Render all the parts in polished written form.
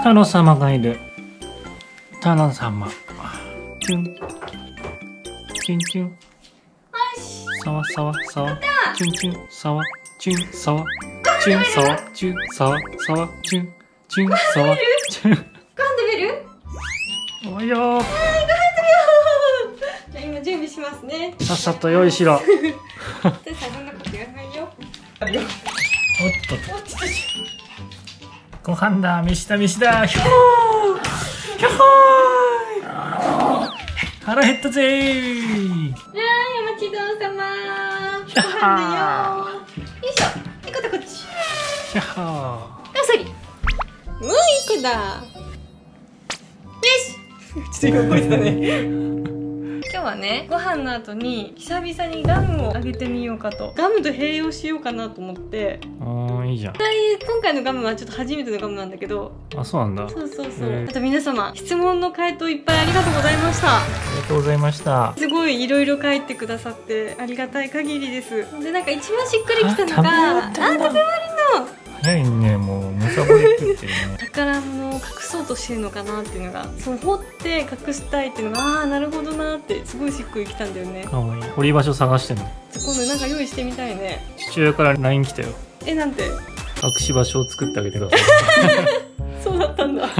太郎様がいる。太郎様。チュン。チュンチュン。さわさわさわ。チュンチュン。さわ。チュンさわ。チュンさわ。チュンさわ。さわ。チュン。チュンさわ。チュン。 ご飯食べる？ おいよー。 ご飯食べよう。じゃあ今準備しますね。 さっさと用意しろ。おっでさ、そんなこと言わないよ。あるよ。 と。 おっちょっと。 ご飯だ。飯だ飯だ。ひょー。ひょー。腹減ったぜー。 じゃあ、山地蔵様。ご飯だよ。よいしょ。こっち。 ひゃっはあ、そり。もう一個だ。よし。ちょっと今動いたね。今日はね、ご飯の後に久々にガムをあげてみようかと。ガムと併用しようかなと思って。 ー。いいじゃん。 今回のガムはちょっと初めてのガムなんだけど。 あ、そうなんだ。 そうそうそう。 へーあと皆様、質問の回答いっぱいありがとうございました。 ありがとうございました。 すごいいろいろ書いてくださってありがたい限りです。で、なんか一番しっくりきたのが、食べ終わりの早いね、もうむさぼりって言ってるね。 宝物を隠そうとしてるのかなっていうのが、そう掘って隠したいっていうのが、ああなるほどなってすごいしっくりきたんだよね。 かわいい。掘り場所探してんの。 今度なんか用意してみたいね。 父親から LINE 来たよ。 なんて。 隠し場所を作ってあげてください。 そうだったんだ。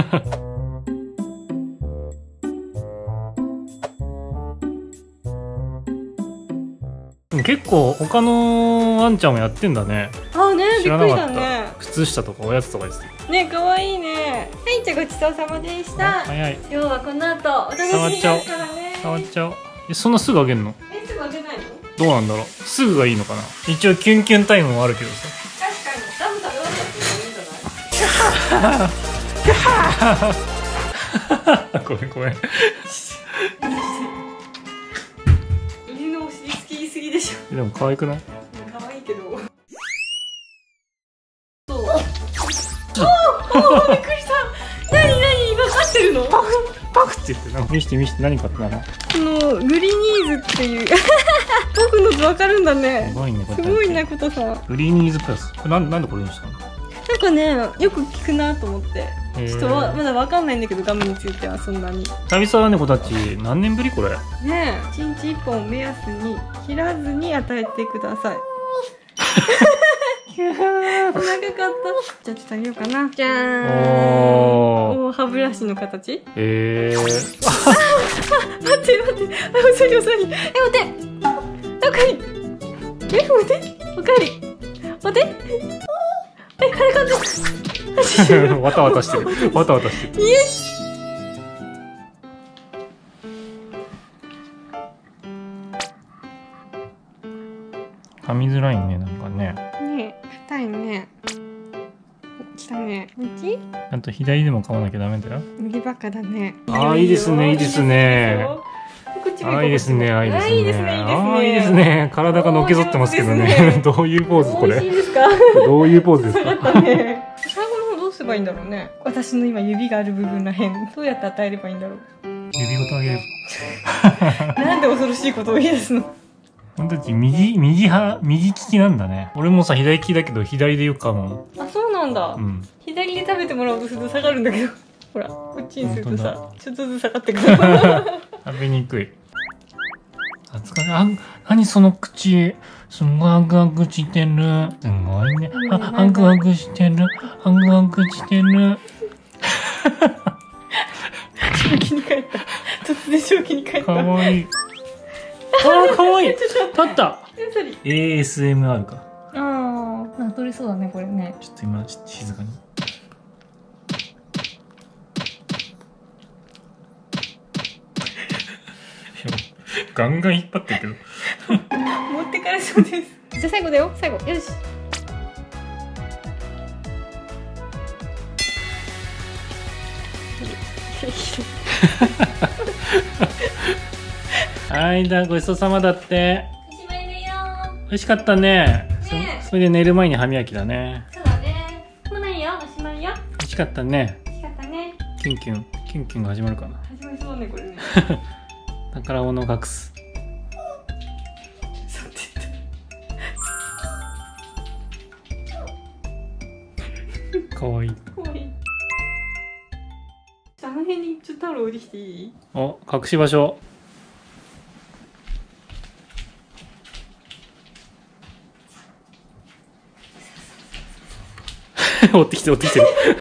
でも結構他のワンちゃんもやってんだね。 ああね、び知っくりらなかった。 だね。 靴下とかおやつとかです。 ね、可愛いね。はい、じゃあごちそうさまでした。 早い。 今日はこの後お楽しみですからね。 触っちゃおう。そんなすぐあげんの？ すぐあげないの？ どうなんだろう。すぐがいいのかな。一応キュンキュンタイムもあるけどさ。 確かにガム食べ終わったっていいんじゃない？ ごめんごめん。 犬のお尻好きすぎでしょ。 でも可愛くない？ 可愛いけど。そう。おお、びっくりした。何今飼ってるの？ パクって言ってな。見して何買ったの？ このグリニーズっていう僕の図わかるんだね。 すごいね、これ。 すごいね、ことさん。 グリーニーズプラス。これなんでこれにしたの？ なんかね、よく聞くなと思って。ちょっとまだわかんないんだけど、ガムについてはそんなに。 久々だね、子たち。何年ぶりこれ？ ねえ、1日1本目安に切らずに与えてください。長かった。じゃあちょっとあげようかな。じゃーん。おー、歯ブラシの形？ 待ってあ、待って。おさり。待って。おかえり。待って。おかえり。待って。あれかわたわたしてる。わたわたしてる。 イエス。 噛みづらいね、なんかね。 ねえ、硬いね。来たね。右？ ちゃんと左でも噛まなきゃダメだよ。 右ばっかだね。 ああ、いいですね、いいですね。ああ、いいですね、ああ、いいですね。ああ、いいですね。体がのけぞってますけどね。どういうポーズこれ？ 美味しいですか？ どういうポーズですか？ 最後の方どうすればいいんだろうね。私の今指がある部分らへん、どうやって与えればいいんだろう。 指ごとあげる。 なんで恐ろしいことを言い出すの？ 本当に右利きなんだね。俺もさ、左利きだけど、左でよく噛むもん。 あ、そうなんだ。 うん。 左で食べてもらおうとすると下がるんだけど。ほら、こっちにするとさ、ちょっとずつ下がってくる。 食べにくい。何その口。すんごいアグアグしてる。すごいね。アグアグしてる。アグアグしてる。 正気に帰った。突然正気に帰った。 かわいい。あー、かわいい。立った。ASMR か。 ああ、なんか取れそうだね、これね。 ちょっと今、静かに。ガンガン引っ張ってるけど。 持ってかれそうです。じゃあ最後だよ、最後。よし。 はい、ごちそうさまだって。 おしまいだよ。 美味しかったね。それで寝る前に歯磨きだね。 そうだね。もうないよ、おしまいよ。 美味しかったね。 美味しかったね。 キュンキュンが始まるかな。 始まりそうだね、これね。 宝物を隠す。 そうって言った。 かわいい。 かわいい。 の辺にちょっとタオル置いてきていい？ お、隠し場所。追ってきてる。